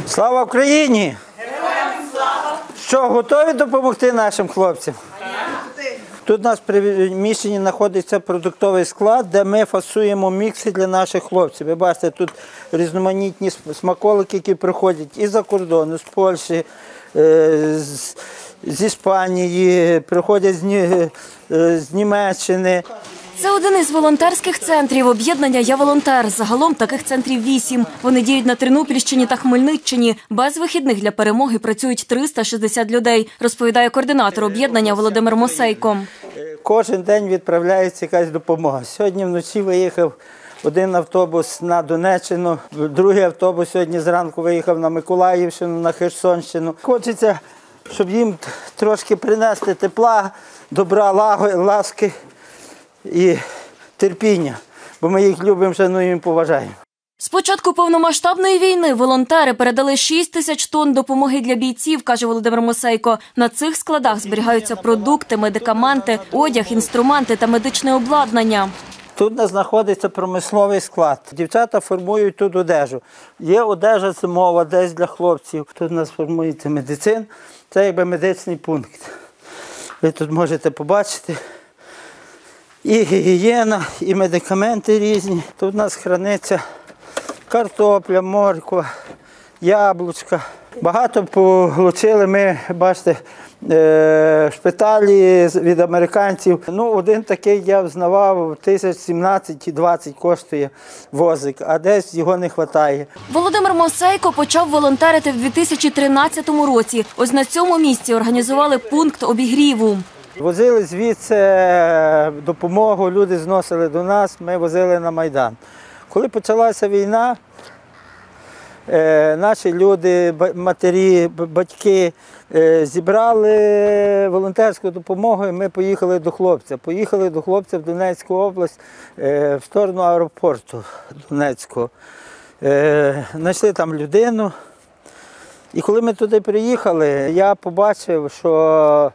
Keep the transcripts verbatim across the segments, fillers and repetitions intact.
Слава Україні! Героям слава! Що, готові допомогти нашим хлопцям? Тут у нас в приміщенні знаходиться продуктовий склад, де ми фасуємо мікси для наших хлопців. Ви бачите, тут різноманітні смаколики, які приходять із-за кордону, з Польщі, з, з Іспанії, приходять з, з Німеччини. Це один із волонтерських центрів об'єднання «Я волонтер». Загалом таких центрів вісім. Вони діють на Тернопільщині та Хмельниччині. Без вихідних для перемоги працюють триста шістдесят людей, розповідає координатор об'єднання Володимир Мосейко. Кожен день відправляється якась допомога. Сьогодні вночі виїхав один автобус на Донеччину, другий автобус сьогодні зранку виїхав на Миколаївщину, на Херсонщину. Хочеться, щоб їм трошки принести тепла, добра, ласки і терпіння, бо ми їх любимо, шануємо і поважаємо. З початку повномасштабної війни волонтери передали шість тисяч тонн допомоги для бійців, каже Володимир Мосейко. На цих складах зберігаються продукти, медикаменти, одяг, інструменти та медичне обладнання. Тут у нас знаходиться промисловий склад. Дівчата формують тут одежу. Є одежа зимова десь для хлопців. Тут у нас формується медицин. Це якби медичний пункт. Ви тут можете побачити. І гігієна, і медикаменти різні. Тут у нас храниться картопля, морква, яблучка. Багато получили ми, бачите, шпиталі від американців. Ну, один такий я взнавав, тисяч сімнадцять-двадцять коштує возик, а десь його не вистачає. Володимир Мосейко почав волонтерити в дві тисячі тринадцятому році. Ось на цьому місці організували пункт обігріву. Возили звідси допомогу, люди зносили до нас, ми возили на Майдан. Коли почалася війна, наші люди, матері, батьки зібрали волонтерську допомогу і ми поїхали до хлопця. Поїхали до хлопця в Донецьку область, в сторону аеропорту Донецького. Знайшли там людину. І коли ми туди приїхали, я побачив, що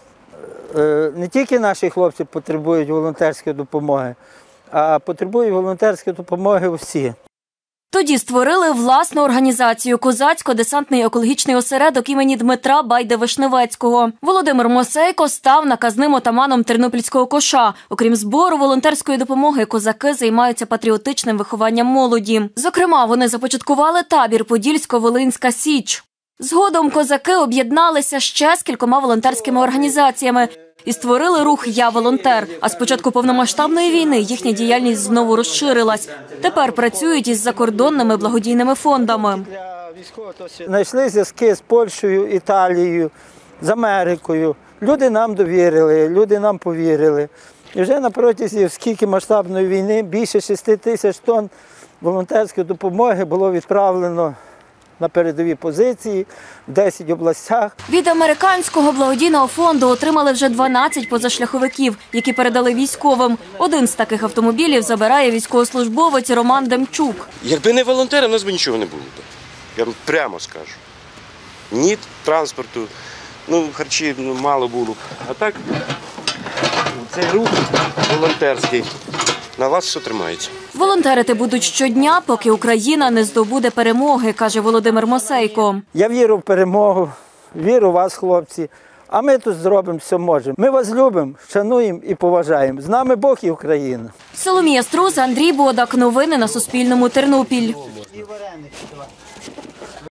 не тільки наші хлопці потребують волонтерської допомоги, а потребують волонтерської допомоги всі. Тоді створили власну організацію «Козацько-десантний екологічний осередок» імені Дмитра Байди-Вишневецького. Володимир Мосейко став наказним отаманом Тернопільського коша. Окрім збору волонтерської допомоги, козаки займаються патріотичним вихованням молоді. Зокрема, вони започаткували табір «Подільсько-Волинська Січ». Згодом козаки об'єдналися ще з кількома волонтерськими організаціями і створили рух «Я волонтер». А з початку повномасштабної війни їхня діяльність знову розширилась. Тепер працюють із закордонними благодійними фондами. Знайшли зв'язки з Польщею, Італією, з Америкою. Люди нам довірили, люди нам повірили. І вже на протязі скільки масштабної війни більше шести тисяч тонн волонтерської допомоги було відправлено на передові позиції в десяти областях. Від американського благодійного фонду отримали вже дванадцять позашляховиків, які передали військовим. Один з таких автомобілів забирає військовослужбовець Роман Демчук. Якби не волонтери, в нас би нічого не було. Я вам прямо скажу. Ні транспорту, ну харчі ну, мало було б. А так, цей рух волонтерський на вас все тримається. Волонтерити будуть щодня, поки Україна не здобуде перемоги, каже Володимир Мосейко. Я вірю в перемогу, вірю в вас, хлопці, а ми тут зробимо все можемо. Ми вас любимо, шануємо і поважаємо. З нами Бог і Україна. Соломія Струс, Андрій Бодак. Новини на Суспільному. Тернопіль.